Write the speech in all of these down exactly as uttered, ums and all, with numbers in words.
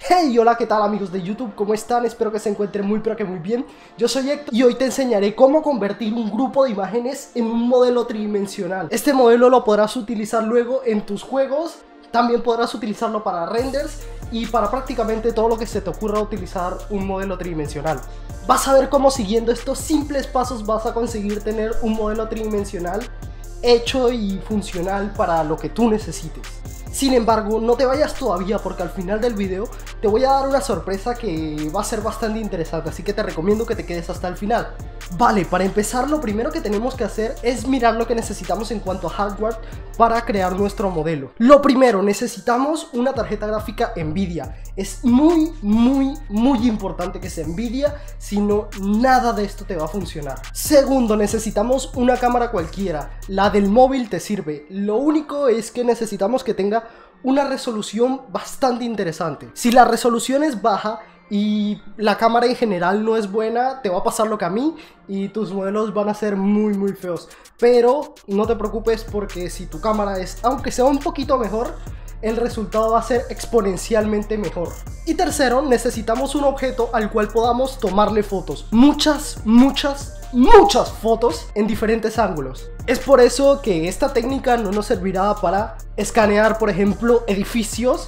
Hey, hola, ¿qué tal amigos de YouTube? ¿Cómo están? Espero que se encuentren muy pero que muy bien. Yo soy Héctor y hoy te enseñaré cómo convertir un grupo de imágenes en un modelo tridimensional. Este modelo lo podrás utilizar luego en tus juegos, también podrás utilizarlo para renders y para prácticamente todo lo que se te ocurra utilizar un modelo tridimensional. Vas a ver cómo siguiendo estos simples pasos vas a conseguir tener un modelo tridimensional hecho y funcional para lo que tú necesites. Sin embargo, no te vayas todavía porque al final del video te voy a dar una sorpresa que va a ser bastante interesante, así que te recomiendo que te quedes hasta el final. Vale, para empezar lo primero que tenemos que hacer es mirar lo que necesitamos en cuanto a hardware para crear nuestro modelo. Lo primero, necesitamos una tarjeta gráfica Nvidia. Es muy, muy, muy importante que sea Nvidia, si no, nada de esto te va a funcionar. Segundo, necesitamos una cámara cualquiera. La del móvil te sirve. Lo único es que necesitamos que tenga una resolución bastante interesante. Si la resolución es baja y la cámara en general no es buena, te va a pasar lo que a mí y tus modelos van a ser muy muy feos. Pero no te preocupes porque si tu cámara es, aunque sea un poquito mejor, el resultado va a ser exponencialmente mejor. Y tercero, necesitamos un objeto al cual podamos tomarle fotos. Muchas, muchas, muchas fotos en diferentes ángulos. Es por eso que esta técnica no nos servirá para escanear, por ejemplo, edificios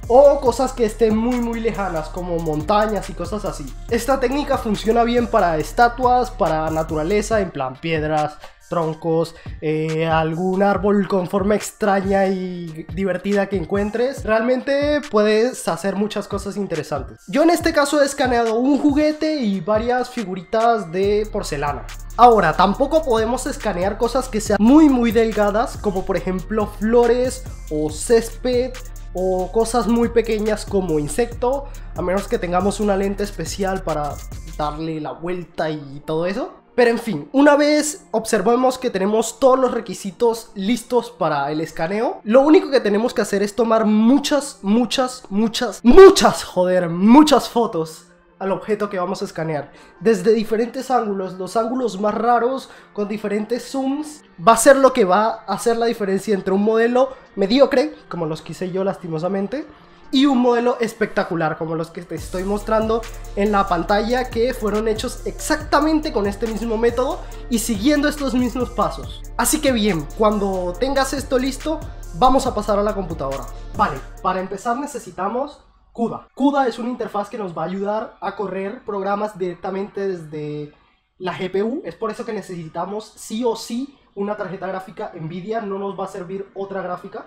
o cosas que estén muy muy lejanas como montañas y cosas así. Esta técnica funciona bien para estatuas, para naturaleza, en plan piedras, troncos, eh, algún árbol con forma extraña y divertida que encuentres. Realmente puedes hacer muchas cosas interesantes. Yo en este caso he escaneado un juguete y varias figuritas de porcelana. Ahora, tampoco podemos escanear cosas que sean muy muy delgadas, como por ejemplo flores o césped, o cosas muy pequeñas como insecto, a menos que tengamos una lente especial para darle la vuelta y todo eso. Pero en fin, una vez observemos que tenemos todos los requisitos listos para el escaneo, lo único que tenemos que hacer es tomar muchas, muchas, muchas, muchas, joder, muchas fotos al objeto que vamos a escanear, desde diferentes ángulos. Los ángulos más raros con diferentes zooms va a ser lo que va a hacer la diferencia entre un modelo mediocre, como los que hice yo lastimosamente, y un modelo espectacular, como los que te estoy mostrando en la pantalla, que fueron hechos exactamente con este mismo método y siguiendo estos mismos pasos. Así que bien, cuando tengas esto listo, vamos a pasar a la computadora. Vale, para empezar necesitamos CUDA. CUDA es una interfaz que nos va a ayudar a correr programas directamente desde la G P U. Es por eso que necesitamos sí o sí una tarjeta gráfica Nvidia, no nos va a servir otra gráfica.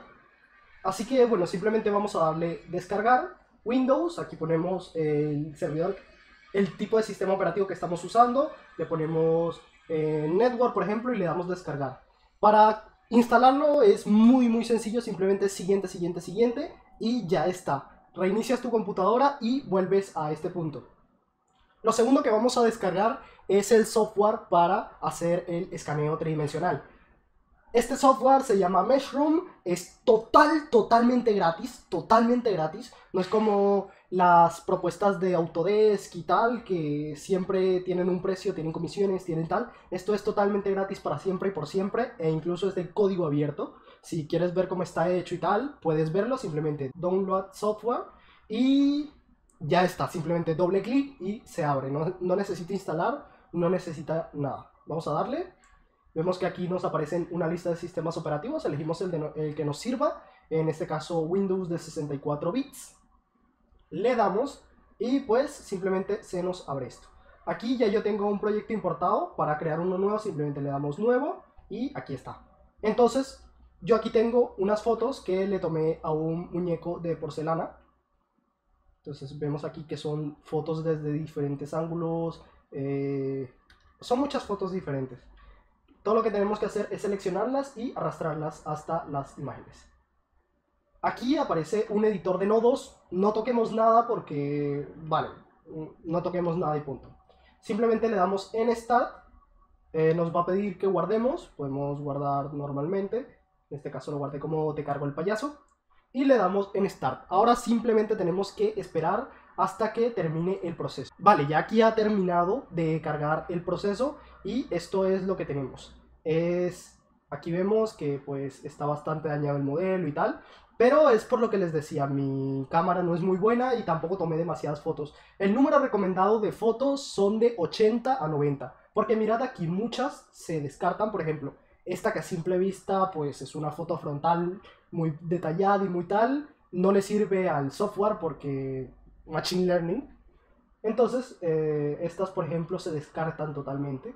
Así que bueno, simplemente vamos a darle descargar Windows. Aquí ponemos el servidor, el tipo de sistema operativo que estamos usando. Le ponemos eh, Network, por ejemplo, y le damos descargar. Para instalarlo es muy muy sencillo, simplemente siguiente, siguiente, siguiente y ya está. Reinicias tu computadora y vuelves a este punto. Lo segundo que vamos a descargar es el software para hacer el escaneo tridimensional. Este software se llama Meshroom, es total, totalmente gratis, totalmente gratis. No es como las propuestas de Autodesk y tal, que siempre tienen un precio, tienen comisiones, tienen tal. Esto es totalmente gratis para siempre y por siempre, e incluso es de código abierto. Si quieres ver cómo está hecho y tal, puedes verlo, simplemente download software y ya está. Simplemente doble clic y se abre, no, no necesita instalar, no necesita nada. Vamos a darle. Vemos que aquí nos aparecen una lista de sistemas operativos, elegimos el, de no, el que nos sirva, en este caso Windows de sesenta y cuatro bits. Le damos y pues simplemente se nos abre esto. Aquí ya yo tengo un proyecto importado. Para crear uno nuevo simplemente le damos nuevo y aquí está. Entonces yo aquí tengo unas fotos que le tomé a un muñeco de porcelana. Entonces vemos aquí que son fotos desde diferentes ángulos, eh, son muchas fotos diferentes. Todo lo que tenemos que hacer es seleccionarlas y arrastrarlas hasta las imágenes. Aquí aparece un editor de nodos. No toquemos nada porque, vale, no toquemos nada y punto. Simplemente le damos en Start. Eh, nos va a pedir que guardemos. Podemos guardar normalmente. En este caso lo guardé como Te cargo el payaso. Y le damos en Start. Ahora simplemente tenemos que esperar hasta que termine el proceso. Vale, ya aquí ha terminado de cargar el proceso y esto es lo que tenemos. Es, aquí vemos que pues está bastante dañado el modelo y tal, Pero es por lo que les decía, mi cámara no es muy buena y tampoco tomé demasiadas fotos. El número recomendado de fotos son de ochenta a noventa. Porque mirad aquí, muchas se descartan, por ejemplo, esta que a simple vista pues es una foto frontal muy detallada y muy tal. No le sirve al software porque Machine Learning. Entonces, eh, estas por ejemplo se descartan totalmente.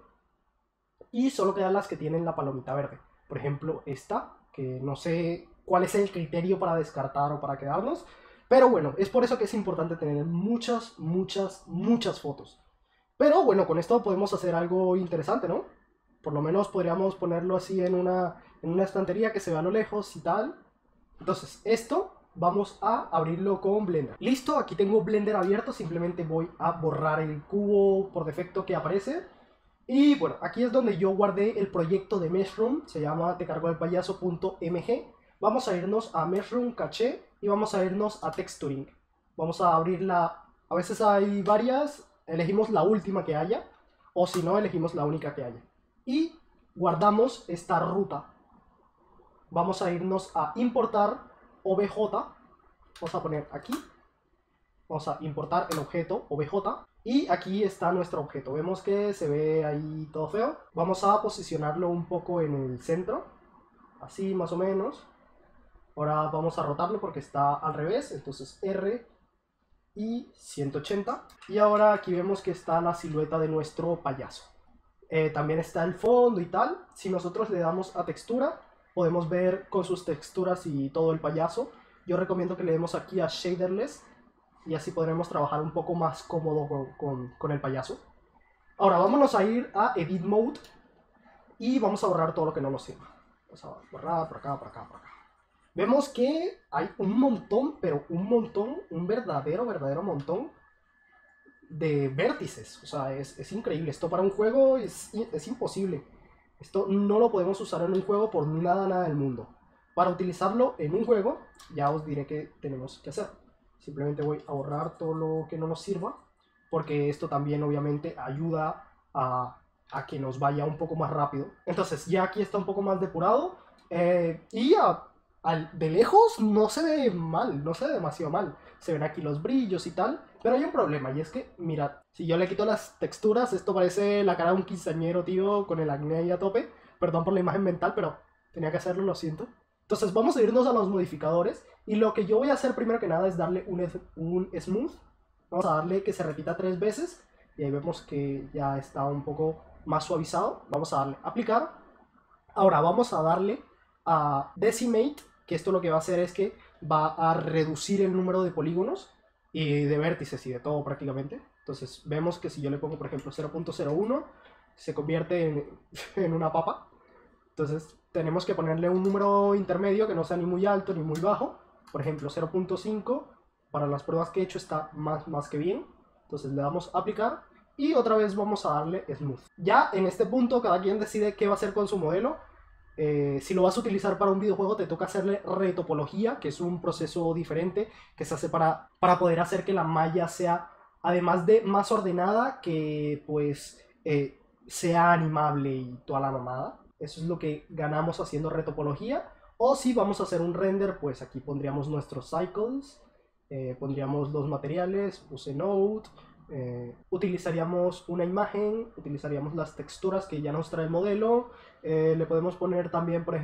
Y solo quedan las que tienen la palomita verde. Por ejemplo, esta, que no sé cuál es el criterio para descartar o para quedarnos. Pero bueno, es por eso que es importante tener muchas, muchas, muchas fotos. Pero bueno, con esto podemos hacer algo interesante, ¿no? Por lo menos podríamos ponerlo así en una, en una estantería que se vea a lo lejos y tal. Entonces, esto vamos a abrirlo con Blender. Listo, aquí tengo Blender abierto. Simplemente voy a borrar el cubo por defecto que aparece. Y bueno, aquí es donde yo guardé el proyecto de Meshroom. Se llama te cargo el payaso punto m g. Vamos a irnos a Meshroom Caché y vamos a irnos a Texturing. Vamos a abrirla. A veces hay varias. Elegimos la última que haya. O si no, elegimos la única que haya. Y guardamos esta ruta. Vamos a irnos a importar O B J. Vamos a poner aquí. Vamos a importar el objeto O B J. Y aquí está nuestro objeto. Vemos que se ve ahí todo feo. Vamos a posicionarlo un poco en el centro. Así más o menos. Ahora vamos a rotarlo porque está al revés. Entonces R y ciento ochenta. Y ahora aquí vemos que está la silueta de nuestro payaso. Eh, también está el fondo y tal. Si nosotros le damos a textura, podemos ver con sus texturas y todo el payaso. Yo recomiendo que le demos aquí a Shaderless. Y así podremos trabajar un poco más cómodo con, con, con el payaso. Ahora vámonos a ir a Edit Mode. Y vamos a borrar todo lo que no nos sirva. Vamos a borrar por acá, por acá, por acá. Vemos que hay un montón, pero un montón, un verdadero, verdadero montón de vértices. O sea, es, es increíble. Esto para un juego es, es imposible. Esto no lo podemos usar en un juego por nada, nada del mundo. Para utilizarlo en un juego, ya os diré qué tenemos que hacer. Simplemente voy a borrar todo lo que no nos sirva. Porque esto también obviamente ayuda a, a que nos vaya un poco más rápido. Entonces ya aquí está un poco más depurado. Eh, y a... Al, de lejos no se ve mal, no se ve demasiado mal. Se ven aquí los brillos y tal. Pero hay un problema y es que, mirad, si yo le quito las texturas, esto parece la cara de un quinceañero, tío, con el acné ahí a tope. Perdón por la imagen mental, pero tenía que hacerlo, lo siento. Entonces vamos a irnos a los modificadores. Y lo que yo voy a hacer primero que nada es darle un, un smooth. Vamos a darle que se repita tres veces. Y ahí vemos que ya está un poco más suavizado. Vamos a darle aplicar. Ahora vamos a darle a Decimate, que esto lo que va a hacer es que va a reducir el número de polígonos y de vértices y de todo prácticamente. Entonces vemos que si yo le pongo por ejemplo cero punto cero uno se convierte en, en una papa. Entonces tenemos que ponerle un número intermedio que no sea ni muy alto ni muy bajo. Por ejemplo cero punto cinco, para las pruebas que he hecho está más, más que bien. Entonces le damos a aplicar y otra vez vamos a darle smooth. Ya en este punto cada quien decide qué va a hacer con su modelo. Eh, si lo vas a utilizar para un videojuego te toca hacerle retopología, que es un proceso diferente que se hace para, para poder hacer que la malla sea, además de más ordenada, que pues eh, sea animable y toda la mamada. Eso es lo que ganamos haciendo retopología. O si vamos a hacer un render, pues aquí pondríamos nuestros cycles, eh, pondríamos los materiales, use node, eh, utilizaríamos una imagen, utilizaríamos las texturas que ya nos trae el modelo. Eh, le podemos poner también, por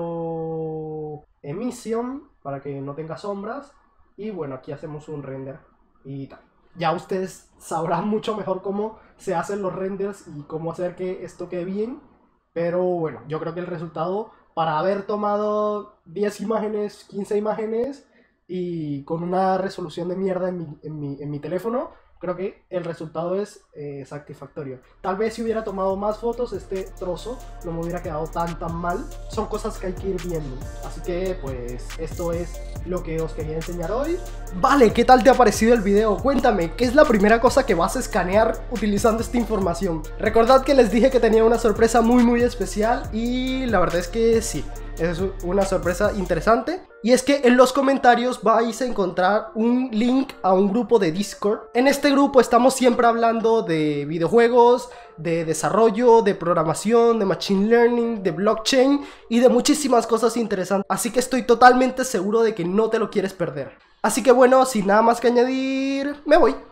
ejemplo, emission para que no tenga sombras. Y bueno, aquí hacemos un render y tal. Ya ustedes sabrán mucho mejor cómo se hacen los renders y cómo hacer que esto quede bien. Pero bueno, yo creo que el resultado, para haber tomado diez imágenes, quince imágenes y con una resolución de mierda en mi, en mi, en mi teléfono, creo que el resultado es eh, satisfactorio. Tal vez si hubiera tomado más fotos, este trozo no me hubiera quedado tan tan mal. Son cosas que hay que ir viendo. Así que pues esto es lo que os quería enseñar hoy. Vale, ¿qué tal te ha parecido el video? Cuéntame, ¿qué es la primera cosa que vas a escanear utilizando esta información? Recordad que les dije que tenía una sorpresa muy muy especial y la verdad es que sí. Es una sorpresa interesante. Y es que en los comentarios vais a encontrar un link a un grupo de Discord. En este grupo estamos siempre hablando de videojuegos, de desarrollo, de programación, de machine learning, de blockchain y de muchísimas cosas interesantes. Así que estoy totalmente seguro de que no te lo quieres perder. Así que bueno, sin nada más que añadir, me voy.